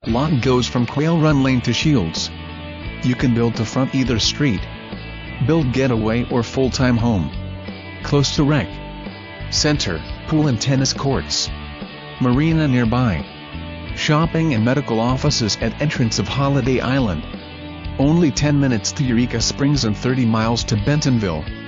Lot goes from Quail Run Lane to Shields. You can build to front either street. Build getaway or full-time home. Close to rec center, pool and tennis courts. Marina nearby. Shopping and medical offices at entrance of Holiday Island. Only 10 minutes to Eureka Springs and 30 miles to Bentonville.